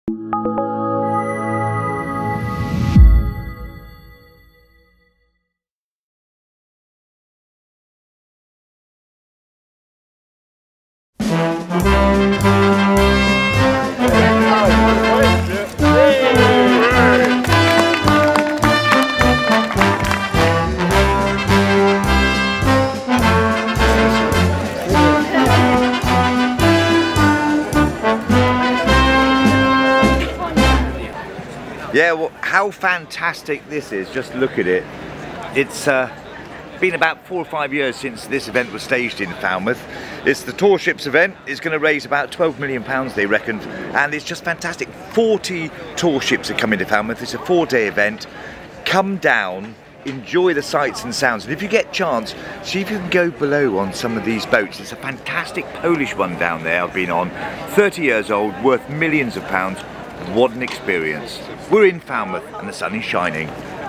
Yeah, well, how fantastic this is, just look at it. It's been about 4 or 5 years since this event was staged in Falmouth. It's the Tall Ships event. It's going to raise about £12 million, they reckon, and it's just fantastic. 40 tall ships are coming to Falmouth. It's a 4-day event. Come down, enjoy the sights and sounds, and if you get a chance, see if you can go below on some of these boats. There's a fantastic Polish one down there I've been on, 30 years old, worth millions of pounds. What an experience. We're in Falmouth and the sun is shining.